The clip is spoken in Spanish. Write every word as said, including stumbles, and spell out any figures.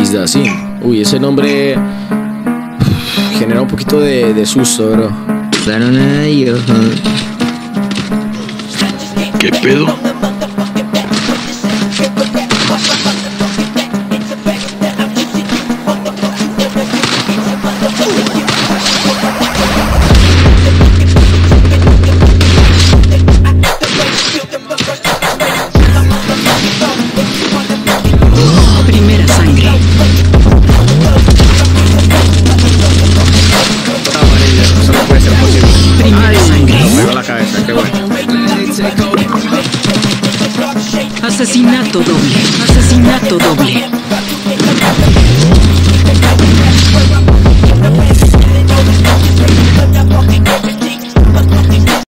Isdacin. Uy, ese nombre genera un poquito de, de susto, bro. Claro, nada, yo. ¿Qué pedo? Primera sangre. Eso no puede ser posible. Primera sangre. Me pegó la cabeza, qué bueno. Asesinato doble.